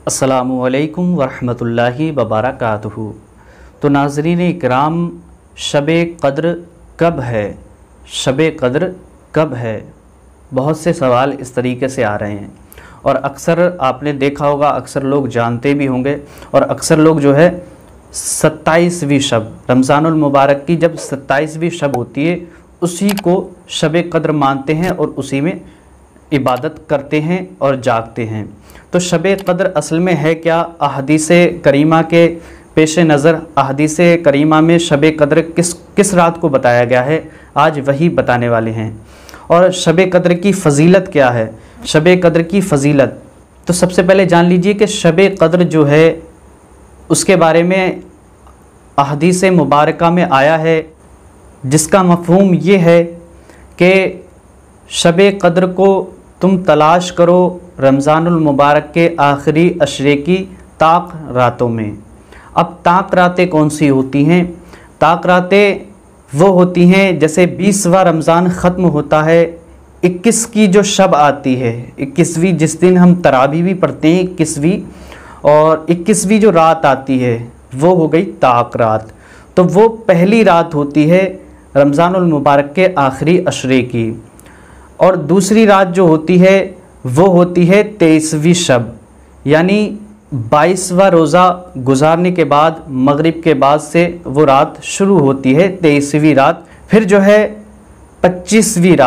अस्सलामुअलैकुम वरहमतुल्लाहि वबरकातुहू। तो नाज़रीन इकराम, शब-ए क़द्र कब है? शब-ए क़द्र कब है? बहुत से सवाल इस तरीके से आ रहे हैं और अक्सर आपने देखा होगा, अक्सर लोग जानते भी होंगे और अक्सर लोग जो है 27वीं शब रमज़ानुल मुबारक की जब 27वीं शब होती है उसी को शब-ए क़द्र मानते हैं और उसी में इबादत करते हैं और जागते हैं। तो शब-ए क़द्र असल में है क्या? अहदीस-ए करीमा के पेश नज़र अहदीस-ए करीमा में शब-ए क़द्र किस रात को बताया गया है, आज वही बताने वाले हैं। और शब-ए क़द्र की फ़जीलत क्या है? शब-ए क़द्र की फ़जीलत तो सबसे पहले जान लीजिए कि शब-ए क़द्र जो है उसके बारे में अहदीस मुबारका में आया है, जिसका मफ़हूम ये है कि शब-ए क़द्र को तुम तलाश करो रमज़ानुल मुबारक के आखिरी अशरे की ताक़ रातों में। अब ताक़ रातें कौन सी होती हैं? ताक़ रातें वो होती हैं जैसे 20वां रमज़ान ख़त्म होता है, 21 की जो शब आती है, 21वीं जिस दिन हम तरावी भी पढ़ते हैं 21वीं, और 21वीं जो रात आती है वो हो गई ताक़ रात। तो वो पहली रात होती है रमज़ानुल मुबारक के आखिरी अशरे की। और दूसरी रात जो होती है वो होती है 23वीं शब, यानी 22वां रोज़ा गुजारने के बाद मगरिब के बाद से वो रात शुरू होती है 23वीं रात। फिर जो है 25वीं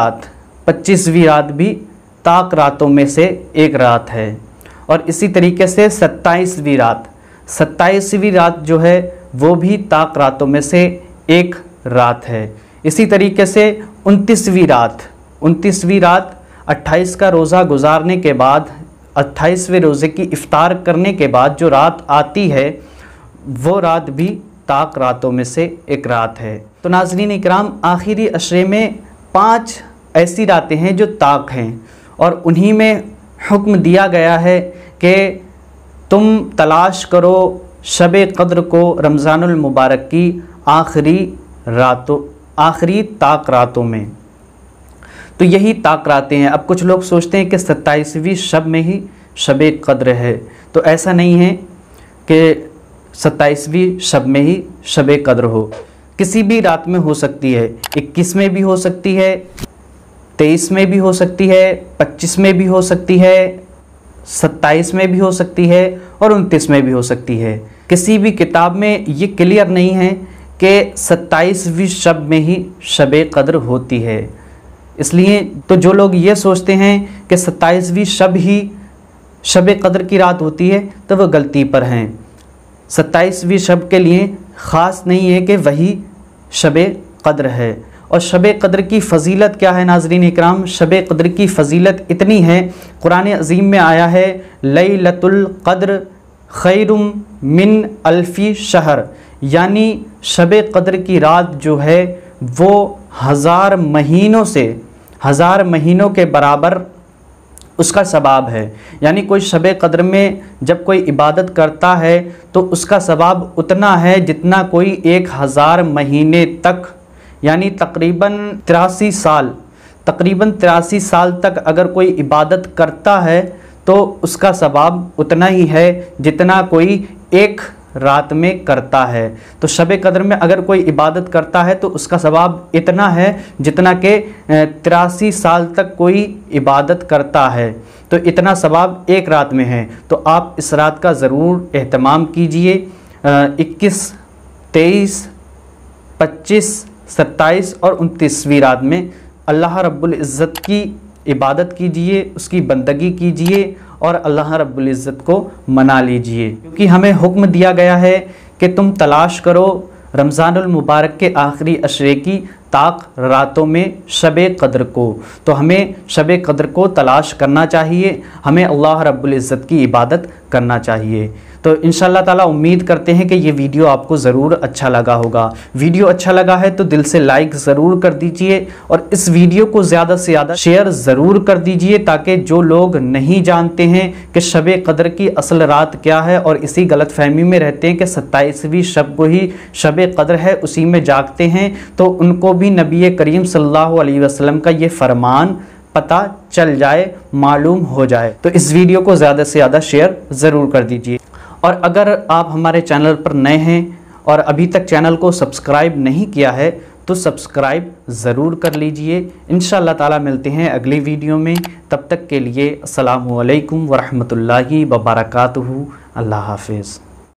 रात भी ताक़ रातों में से एक रात है। और इसी तरीके से 27वीं रात जो है वो भी ताक़ रातों में से एक रात है। इसी तरीके से 29वीं रात 28 का रोज़ा गुजारने के बाद 28वें रोज़े की इफ्तार करने के बाद जो रात आती है वो रात भी ताक़ रातों में से एक रात है। तो नाज़रीन इकराम, आखिरी अशरे में 5 ऐसी रातें हैं जो ताक़ हैं और उन्हीं में हुक्म दिया गया है कि तुम तलाश करो शब-ए क़द्र को रमज़ानुल मुबारक की आखिरी ताक़ रातों में। तो यही ताक़ रातें हैं। अब कुछ लोग सोचते हैं कि 27वीं शब में ही शब-ए क़द्र है, तो ऐसा नहीं है कि 27वीं शब में ही शब-ए क़द्र हो। किसी भी रात में हो सकती है, 21 में भी हो सकती है, 23 में भी हो सकती है, 25 में भी हो सकती है, 27 में भी हो सकती है और 29 में भी हो सकती है। किसी भी किताब में ये क्लियर नहीं है कि 27वीं शब में ही शब-ए क़द्र होती है। इसलिए तो जो लोग ये सोचते हैं कि 27वीं शब ही शब-ए क़द्र की रात होती है तो वह गलती पर हैं। 27वीं शब के लिए ख़ास नहीं है कि वही शब-ए क़द्र है। और शब-ए क़द्र की फ़जीलत क्या है नाज़रीन इकराम? शब-ए क़द्र की फ़जीलत इतनी है, कुरान अज़ीम में आया है लैलतुल क़द्र खैरुम मिन अल्फ़ी शहर, यानी शब-ए क़द्र की रात जो है वो 1000 महीनों के बराबर उसका सवाब है। यानी कोई शब-ए क़द्र में जब कोई इबादत करता है तो उसका सवाब उतना है जितना कोई 1000 महीने तक, यानी तकरीबन 83 साल तक अगर कोई इबादत करता है तो उसका सवाब उतना ही है जितना कोई एक रात में करता है। तो शब-ए क़द्र में अगर कोई इबादत करता है तो उसका सवाब इतना है जितना कि 83 साल तक कोई इबादत करता है। तो इतना सवाब एक रात में है। तो आप इस रात का ज़रूर एहतमाम कीजिए। 21, 23, 25, 27 और 29वीं रात में अल्लाह रब्बुल इज़्ज़त की इबादत कीजिए, उसकी बंदगी कीजिए और अल्लाह रब्बुल इज़्ज़त को मना लीजिए, क्योंकि हमें हुक्म दिया गया है कि तुम तलाश करो रमज़ानुल मुबारक के आखिरी अशरे की ताक़ रातों में शब-ए क़द्र को। तो हमें शब-ए क़द्र को तलाश करना चाहिए, हमें अल्लाह रब्बुल इज़्ज़त की इबादत करना चाहिए। तो इंशाअल्लाह ताला उम्मीद करते हैं कि ये वीडियो आपको ज़रूर अच्छा लगा होगा। वीडियो अच्छा लगा है तो दिल से लाइक ज़रूर कर दीजिए और इस वीडियो को ज़्यादा से ज़्यादा शेयर ज़रूर कर दीजिए, ताकि जो लोग नहीं जानते हैं कि शब-ए क़द्र की असल रात क्या है और इसी गलतफहमी में रहते हैं कि 27वीं शब को ही शब-ए क़द्र है, उसी में जागते हैं, तो उनको भी नबी करीम सल्लल्लाहु अलैहि वसल्लम का ये फरमान पता चल जाए, मालूम हो जाए। तो इस वीडियो को ज़्यादा से ज़्यादा शेयर ज़रूर कर दीजिए। और अगर आप हमारे चैनल पर नए हैं और अभी तक चैनल को सब्सक्राइब नहीं किया है तो सब्सक्राइब ज़रूर कर लीजिए। इंशाअल्लाह ताला मिलते हैं अगली वीडियो में। तब तक के लिए अस्सलामु अलैकुम वरहमतुल्लाहि वबरकातुहू। अल्लाह हाफिज़।